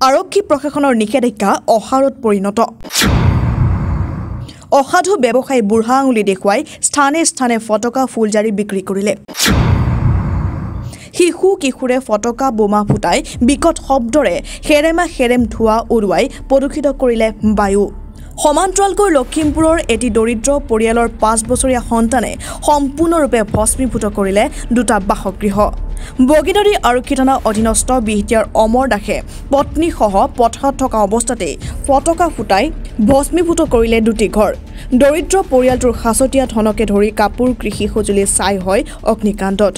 আৰক্ষী প্ৰশাসনৰ নিষেধাজ্ঞা অসাৰত পৰিণত অসাধু ব্যৱসায়ী বুঢ়া আঙুলি দেখুৱাই স্থানে স্থানে ফটকা ফুলজাৰি বিক্ৰী কৰিলে শিশু কিশোৰে ফটকা বোমা ফুটাই বিকট শব্দৰে হেৰেম ধোৱা উৰুৱাই প্ৰদূষিত কৰিলে বায়ু সমান্তৰালকৈ লখিমপুৰৰ এটি দৰিদ্ৰ পৰিয়ালৰ 5 বছৰীয়া সন্তানে সম্পূৰ্ণৰূপে ভস্মীভূত কৰিলে দুটা বাসগৃহ বগিনদী আৰক্ষী থানা অধীনস্থ বিহতিয়াৰ অমৰ দাসে পত্নীসহ পথাৰত থকা অৱস্থাতে ফটকা ফুটাই ভস্মীভূত কৰিলে দুটি ঘৰ দৰিদ্ৰ পৰিয়ালটোৰ হাছতীয়া ধনকে ধৰি কাপোৰ কৃষি সঁজুলি ছাই হয় অগ্নিকাণ্ডত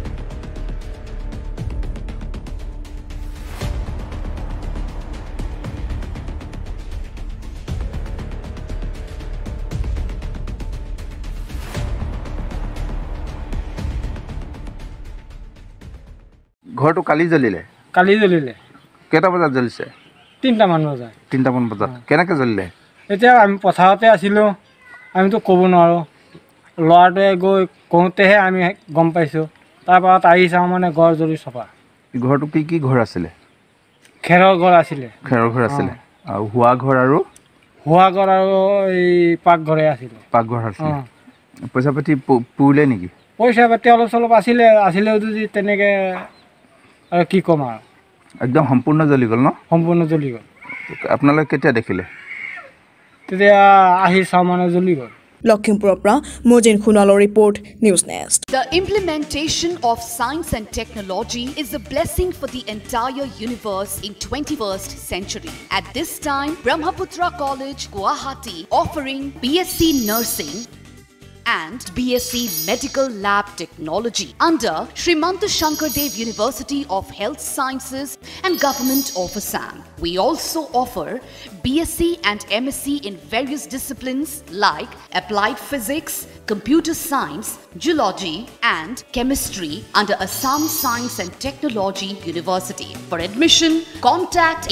ঘৰটো কালি জ্বলিলে কেইটা বজাত জ্বলিছে 3টা মান বজাত 3টা মান বজাত কেনেকৈ জ্বলিলে এতিয়া আমি পথাৰতে আছিলোঁ আমিতো ক'ব নোৱাৰোঁ ল'ৰাটোৱে গৈ কওঁতেহে আমি গম পাইছোঁ তাৰপৰা আহি চাওঁ মানে ঘৰ জ্বলি চফা ঘৰটো কি ঘৰ আছিলে খেৰৰ ঘৰ আছিলে আৰু হোৱা ঘৰ আৰু এই পাকঘৰে আছিলে পইচা পাতি পুৰিলে নেকি পইচা পাতি অলপ চলপ আছিলেও যদি তেনেকৈ আৰু কি ক'ম আৰু একদম সম্পূৰ্ণ জ্বলি গ'ল ন সম্পূৰ্ণ জ্বলি গ'ল আপোনালোকে কেতিয়া দেখিলে তেতিয়া আহি চাওঁ মানে জ্বলি গ'ল লখিমপুৰৰ পৰা মজিন খুনালৰ report news next The implementation of science and technology is a blessing for the entire universe in 21st century. At this time, Brahmaputra College, Guwahati, offering BSc Nursing and BSc Medical Lab Technology under Srimanta Shankardev University of Health Sciences and Government of Assam. We also offer BSc and MSc in various disciplines like Applied Physics, Computer Science, Geology and Chemistry under Assam Science and Technology University. For admission, contact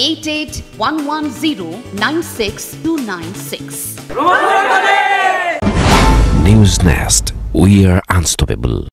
8811096296. News Nest. We are unstoppable.